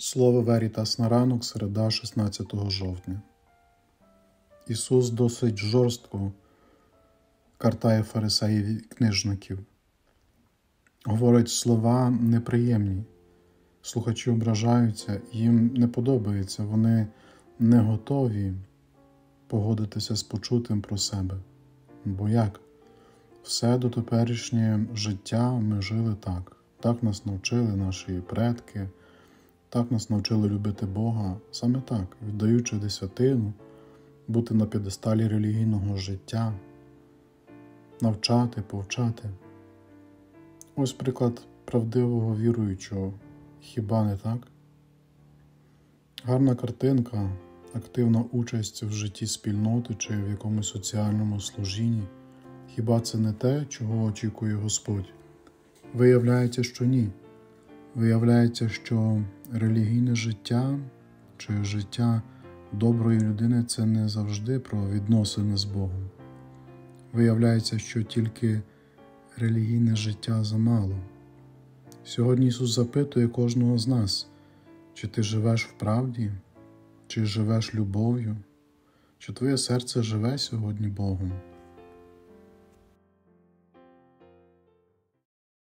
Слово Верітас на ранок, середа, 16 жовтня. Ісус досить жорстко картає фарисеїв і книжників. Говорить слова неприємні. Слухачі ображаються, їм не подобається, вони не готові погодитися з почутим про себе. Бо як? Все дотеперішнє життя ми жили так. Так нас навчили наші предки, так нас навчили любити Бога. Саме так, віддаючи десятину, бути на п'єдесталі релігійного життя, навчати, повчати. Ось приклад правдивого віруючого. Хіба не так? Гарна картинка, активна участь в житті спільноти чи в якомусь соціальному служінні. Хіба це не те, чого очікує Господь? Виявляється, що ні. Виявляється, що релігійне життя чи життя доброї людини – це не завжди про відносини з Богом. Виявляється, що тільки релігійне життя замало. Сьогодні Ісус запитує кожного з нас, чи ти живеш в правді, чи живеш любов'ю, чи твоє серце живе сьогодні Богом.